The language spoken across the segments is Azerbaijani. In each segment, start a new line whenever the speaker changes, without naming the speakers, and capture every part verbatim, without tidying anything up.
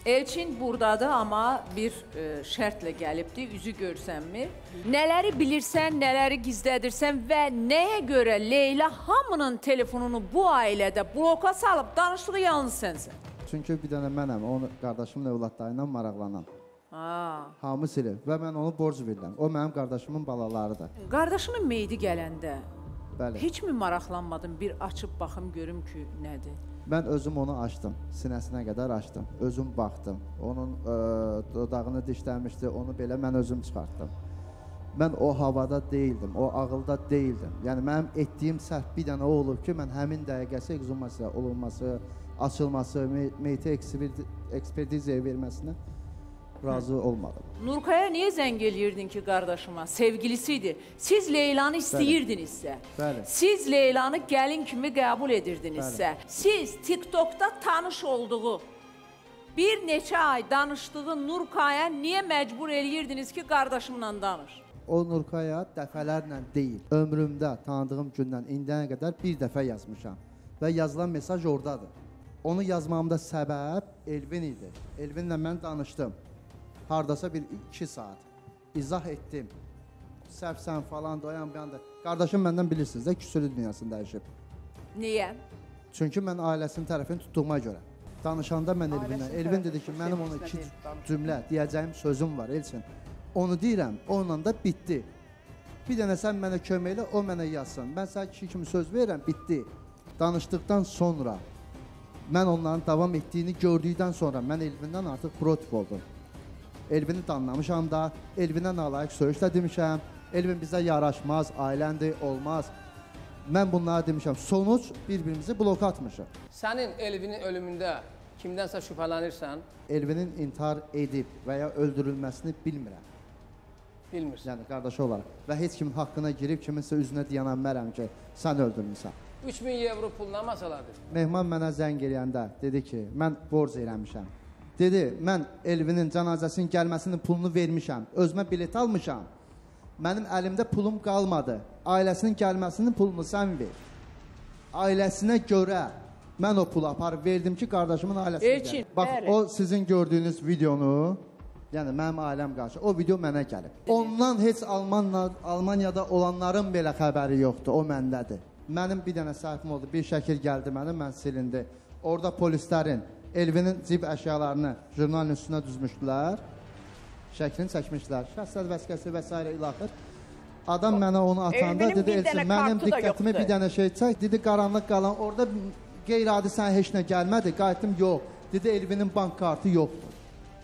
Elçin buradadır, amma bir e, şərtlə gəlibdi, üzü görsənmir. Nələri bilirsən, nələri gizlədirsən və nəyə görə Leyla hamının telefonunu bu ailədə bloka salıb danışdığı yalnız sənsən?
Çünki bir dənə mənəm, onu qardaşımın övladları ilə maraqlanan.
Aa.
Hamı silir və mən onu borc verirəm. O mənim qardaşımın balalarıdır.
Qardaşının meyidi gələndə
Bəli.
heç mi maraqlanmadın? Bir açıb baxım, görüm ki, nədir?
Mən özüm onu açdım, sinəsinə qədər açdım. Özüm baxdım. Onun ə, dodağını dişləmişdi, onu belə mən özüm çıxartdım. Mən o havada deyildim, o ağılda deyildim. Yəni mənim etdiyim səhv bir dənə o olub ki, mən həmin dəqiqəsi ekshumasiya olunması, açılması, meyti ekspertizaya verməsinə razı olmadım.
Nurkaya niyə zəng eləyirdin ki, qardaşıma? Sevgilisi idi. Siz Leylanı istəyirdinizsə,
Bəli.
siz Leylanı gəlin kimi qəbul edirdinizsə,
Bəli.
siz TikTokda tanış olduğu, bir neçə ay danışdığı Nurkaya niyə məcbur eləyirdiniz ki, qardaşımla danış?
O Nurkaya dəfələrlə deyil, ömrümdə tanıdığım gündən indiyənə qədər bir dəfə yazmışam və yazılan mesaj oradadır. Onu yazmamda səbəb Elvin idi. Elvinlə mən danışdım. Hardasa bir iki saat izah etdim. Səhvsən falan, doyan bir anda. Qardaşım məndən bilirsiniz də, küsülü dünyasını dəyişib.
Niyə?
Çünki mən ailəsinin tərəfini tutduğuma görə. Danışanda mən Elvinlə, Elvin dedi ki, mənim ona iki cümlə deyəcəyim sözüm var, Elçin. Onu deyirəm, onunla da bitdi. Bir dənə sən mənə kömək elə, o mənə yazsın. Mən sənə kişi kimi söz verirəm, bitdi. Danışdıqdan sonra, mən onların davam etdiyini gördükdən sonra mən Elvindən artıq protiv oldum. Elvini danlamışam da, Elvinə nalayıq söyüşlə demişəm. Elvin bizə yaraşmaz, ailəndir, olmaz. Mən bunlara demişəm, sonuç bir-birimizi bloka atmışıq.
Sənin Elvinin ölümündə kimdənsə şübhələnirsən?
Elvinin intihar edib və ya öldürülməsini bilmirəm.
Bilmirsən.
Yəni, qardaşı olaraq. Və heç kimin haqqına girib, kiminsə üzünə deyənəm ki, sən öldürmüsən.
üç min evro pul nə masaladır?
Mehman mənə zəng eləyəndə dedi ki, mən borc eləmişəm. Dedi, mən Elvinin cənazəsinin gəlməsinin pulunu vermişəm, özümə bilet almışam. Mənim əlimdə pulum qalmadı. Ailəsinin gəlməsinin pulunu sən ver. Ailəsinə görə mən o pulu aparıb verdim ki, qardaşımın ailəsinə gəlir. Bax, o sizin gördüyünüz videonu, yəni mənim ailəm qarşı, o video mənə gəlib. Ondan heç Almaniyada olanların belə xəbəri yoxdur, o məndədir. Mənim bir dənə səhvim oldu, bir şəkil gəldi mənim, mən silindi. Orada polislərin Elvinin cib əşyalarını jurnalın üstünə düzmüşdülər, şəklini çəkmişdilər, şəxsiyyət vəsiqəsi və s. ilaxır. Adam mənə onu atanda dedi, Elçin, mənim diqqətimi bir dənə şey çək, dedi, qaranlıq qalan, orada qeyri-adi sənə heç nə gəlmədi, qayıtdım, yox, dedi, Elvinin bank kartı yoxdur.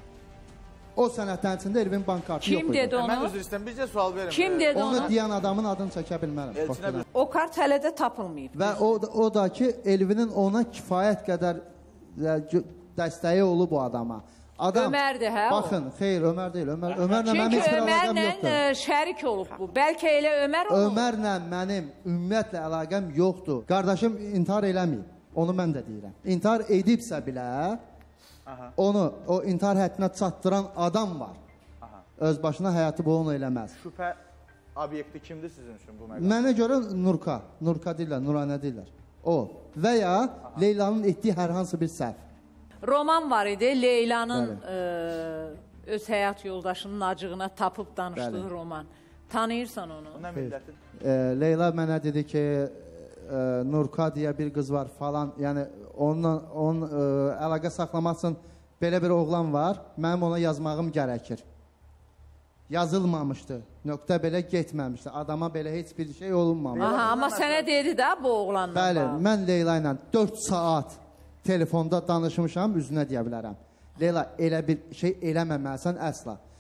O sənətlərin içində Elvinin bank kartı yox idi.
Kim dedi onu?
Mən üzr istəyirəm, bizcə sual verin.
Kim dedi onu?
Onu deyən adamın adını çəkə bilmərəm.
O kart hələ də tapılmayıb.
Və o, o da ki, Elvinin ona kifayət qədər dəstəyi olub bu adama. Adam,
Ömərdir, hə?
Baxın, xeyr, Ömər deyil. Ömər, Ömərlə mənim heç bir əlaqəm yoxdur.
Çünki Ömərlə şərik olub bu. Bəlkə elə Ömər olub.
Ömərlə mənim ümumiyyətlə əlaqəm yoxdur. Qardaşım intihar eləməyib. Onu mən də deyirəm. İntihar edibsə bilə, onu o intihar həddinə çatdıran adam var. Aha. Öz başına həyatı bu onu eləməz.
Şübhə obyekti kimdir sizin üçün bu məqam?
Mənə görə Nurka. Nurka deyirlər, Nuranə deyirlər. O. Və ya Aha. Leylanın etdiyi hər hansı bir səhv.
Roman var idi, Leylanın e, öz həyat yoldaşının acığına tapıb danışdığı Bəli. roman. Tanıyırsan onu?
Nə millətin?
E, Leyla mənə dedi ki, e, Nurka deyə bir qız var falan, yəni onunla onun e, əlaqə saxlamaq üçün belə bir oğlan var, mənim ona yazmağım gərəkir. Yazılmamışdı, nöqtə belə getməmişdi, adama belə heç bir şey olunmamışdı.
Aha, amma sənə dedi də bu oğlanla.
Bəli, mən Leyla ilə dörd saat telefonda danışmışam, üzünə deyə bilərəm. Leyla, elə bir şey eləməməlisən əsla.